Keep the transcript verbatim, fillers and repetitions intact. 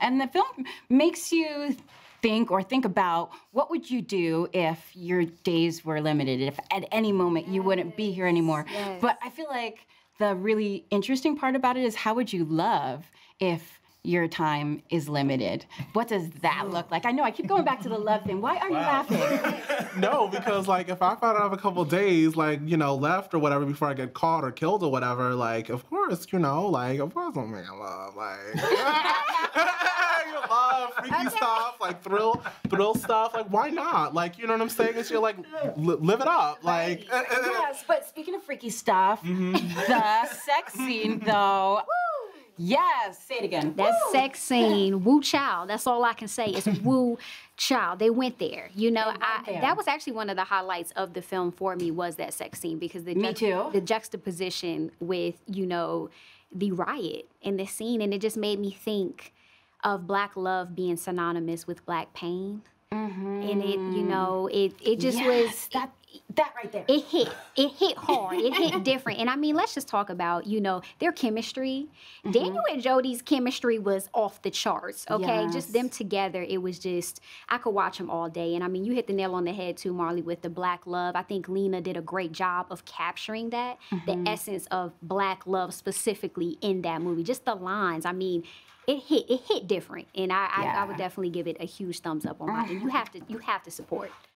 And the film makes you think or think about what would you do if your days were limited, if at any moment yes. you wouldn't be here anymore. Yes. But I feel like the really interesting part about it is how would you love if your time is limited? What does that look like? I know I keep going back to the love thing. Why are wow. you laughing? No, because like if I found out I have a couple days like, you know, left or whatever before I get caught or killed or whatever, like of course, you know, like of course I'm gonna love like you love freaky okay. stuff, like thrill thrill stuff. Like why not? Like you know what I'm saying? It's you're like li live it up. Like right. Yes, but speaking of freaky stuff, mm-hmm. the sex scene though. Yes, say it again. That woo. sex scene, woo child. That's all I can say is woo child. They went there. You know, I, there. that was actually one of the highlights of the film for me was that sex scene because the me too. The juxtaposition with you know the riot in the scene, and it just made me think of Black love being synonymous with Black pain. Mm-hmm. And it, you know, it it just yes, was that that right there. It hit, it hit hard, it hit different. And I mean, let's just talk about you know their chemistry. Mm-hmm. Daniel and Jodi's chemistry was off the charts. Okay, yes. just them together, it was just I could watch them all day. And I mean, you hit the nail on the head too, Marley, with the Black love. I think Lena did a great job of capturing that, mm-hmm. the essence of Black love specifically in that movie. Just the lines. I mean. It hit, it hit different, and I, yeah. I, I would definitely give it a huge thumbs up on mine. And you have to, you have to support.